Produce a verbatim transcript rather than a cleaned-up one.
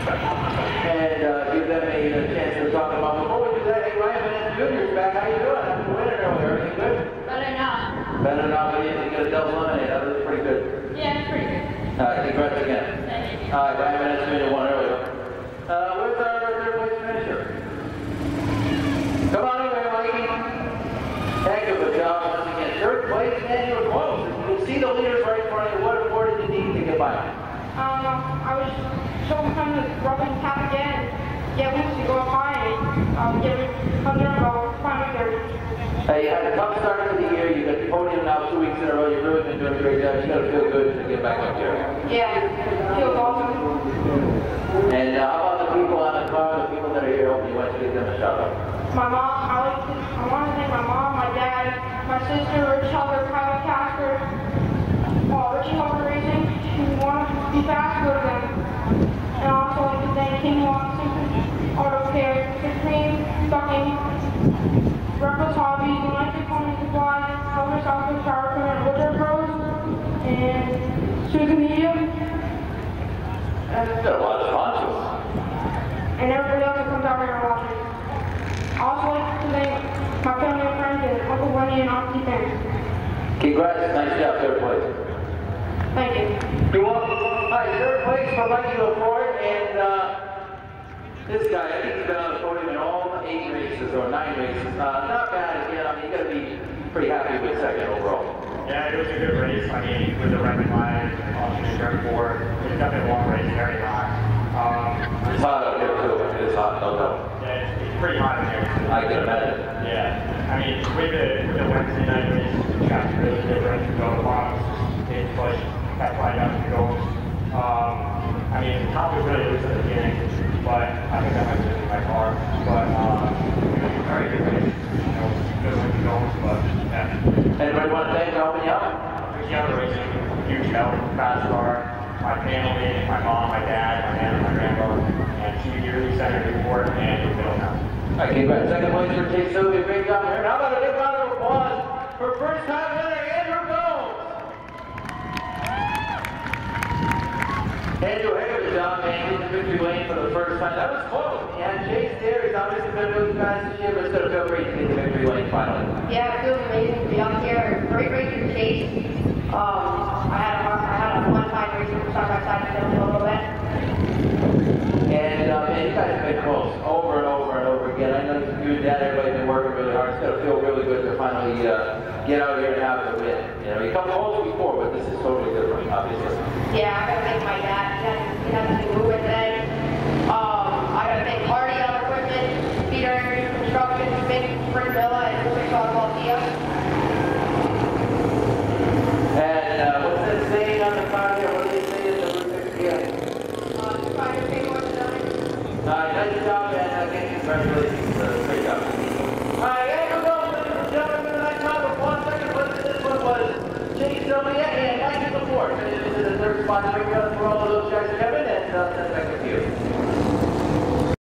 and uh, give them a, a chance to talk about. Before we do that, hey, Ryan Vanessa Junior's back. How you doing? After winning earlier, everything good? Better now. Better now, but you didn't get a double lemonade. That was pretty good. Yeah, it's pretty good. All right, congrats again. Thank you. All right, Ryan Vanessa Junior won earlier. Uh, where's our third place finisher? Come on in there, Mikey. Heck of a job once again. Third place, and you were close. You can see the leaders right in front of you. What more did you need to get by? Um, I was so kind of rubbing tap again. Get Lucy to go up high and um, get under about five thirty. Hey, you had a tough start to the year. You got the podium now two weeks in a row. You've really been doing a great job. You got to feel good to get back up here. Yeah, feels awesome. And uh, how about the people on the car, the people that are here helping you? Why don't you give them a shout out? My mom, I like to, I want to thank my mom, my dad, my sister, Rich Helder, Kyle Casper, uh, Richie Helder Racing, who wanted to be faster than. And I also like to thank King Watson, Auto Care, Supreme, Ducking, Reckless Hobbies, Electric Home Supply, Helder Southwest Power Equipment, Woodard Pros, and Susan Media. And it's got a lot of sponsors. And everybody else that comes out here and watches. I also like to thank my family and friends and Uncle Wendy and Auntie Ben. Congrats, nice job, third place. Thank you. You're welcome. All right, third place for Mikey LaFord, and uh, this guy, I think he's been on the podium in all eight races, or nine races. Uh, not bad again. I mean, you got to be pretty happy with second overall. Yeah, it was a good race. I mean, with the record line, also turn four, it's definitely a long race, very hot. Um, It's hot out here too. It is hot, no doubt. yeah, it's, it's pretty hot in here. I can imagine. Yeah, I mean, with the, with the Wednesday night race, the track's really different. You go to the bottom, it's push, that's why down to goes. Um, I mean, the top was really loose at the beginning, but I think that might have been my car. But um, it was a very good race. You know, good when it goes, but yeah. Anybody want to thank you for helping you out? The other racing, huge help, fast car, my family, my mom, my dad, my aunt, my grandma, and two yearly Senator Report, and in Middletown. All right, congrats. Second place for Chase Sylvia. Great job here. How about a big round of applause for first time winner Andrew Gomes? Andrew, heck of a job, man. He's in victory lane for the first time. That was close. Yeah, Chase there. He's obviously been really fast this year, but it's going to feel great to get the victory lane finally. Yeah, it feels amazing to be up here. Great racing Chase. Um, I had a I had a fun time racing side by side with him a little bit. And uh, man, you guys have been close over and over and over again. I know you and Dad, everybody's been working really hard. It's going to feel really good to finally uh, get out here and have the win. You know, you come close before, but this is totally different, obviously. Yeah, I gotta thank my dad. He had, he had to move it today. Um, I gotta thank Hardy on equipment, Peter Andrews Construction, Big Spring Villa, and Lucas Automotive.